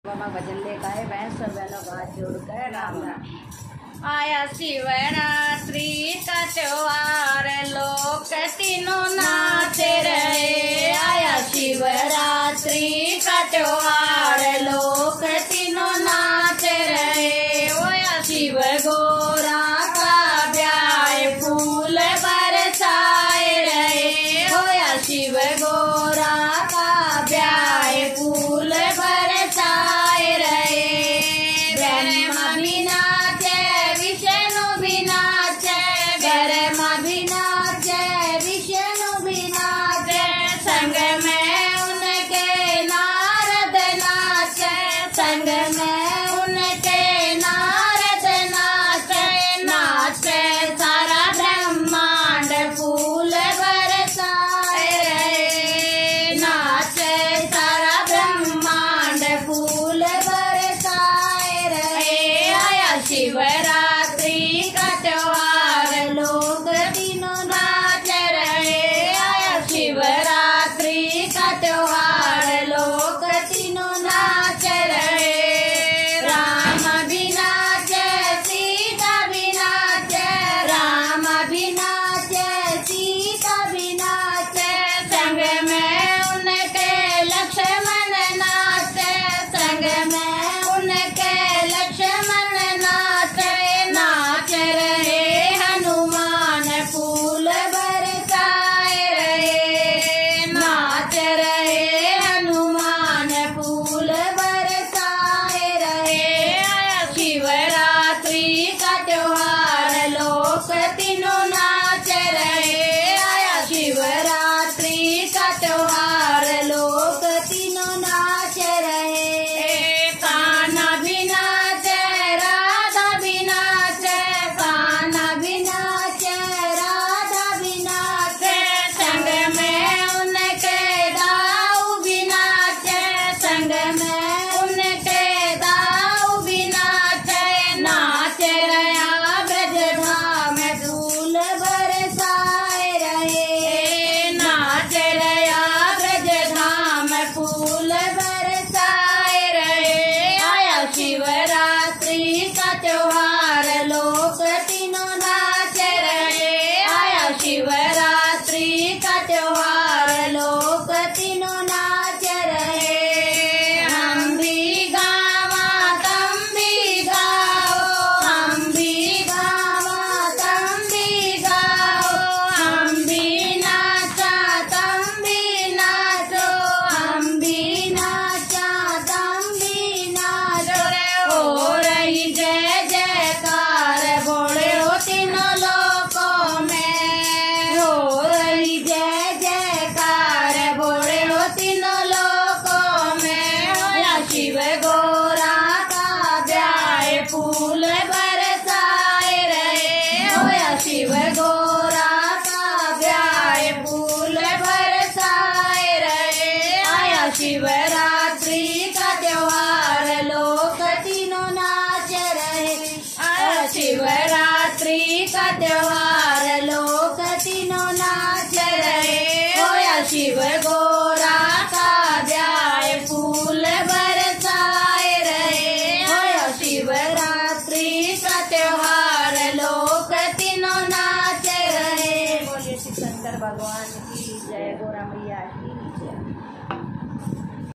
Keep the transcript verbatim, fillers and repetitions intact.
भजन लेकर आए भैंस सब बहनों का हाथ जोड़ कर राम राम। आया शिवरात्रि का त्योहार लोग तीनों नाचे रहे। आया शिवरात्रि का त्योहार लोग तीनों नाचे रहे। ओया शिव गोरा का ब्याह फूल बरसाए रहे। ओया शिव गोरा का ब्याह फूल बरसाए रहे। ब्रह्मा भी नाचे विष्णु भी नाचे, ब्रह्मा भी नाचे विष्णु भी नाचे, संग में उनके नारद नाचे, संग में उनके नारद नाचे। नाचे सारा ब्रह्मांड फूल बरसाए रहे। नाचे सारा ब्रह्मांड फूल बरसाए रहे। आया शिवरात्रि का त्योहार लोग तीनों नाच रहे। आया शिवरात्रि का त्योहार लोग तीनों नाच रहे। राम भी नाचे सीता भी नाचे, राम भी नाचे सीता भी नाचे, संग में उनके लक्ष्मण नाचे, संग में उनके लक्ष्मण नाचे। नाच रहे हनुमान फूल बरसाए रहे। नाच रहे हनुमान फूल बरसाए रहे। आया शिवरात्रि का त्योहार लोग तीनों नाच रहे। आया शिवरात्रि का त्योहार लोग तीनों नाच रहे। कान्हा भी नाचे राधा भी नाचे, कान्हा भी नाचे राधा भी नाचे, संग में उनके दाऊ भी नाचे, संग में उनके दाऊ भी नाचे। नाच रहा ब्रज धाम धूल बरसाए रहे। नाच रहा ब्रज धाम फूल बरसाए रहे। आया शिवरात्रि का त्योहार लोग तीनों नाच रहे। आया शिवरात्रि का त्योहार लोग तीनों नाच रहे। हम भी गावा तुम भी गाओ, हम भी गावा तुम भी गाओ, हम भी नाचा तुम भी नाचो, हम भी नाचा तुम भी नाचो। हो रही जय जयकार बोले हो तीनों लोकों में, हो रही जय जयकार बोले हो तीनों लोकों में। होया शिव गोरा का ब्याह फूल बरसाए रहे। होया शिव गोरा का ब्याह फूल बरसाए रहे। आया शिवरात्रि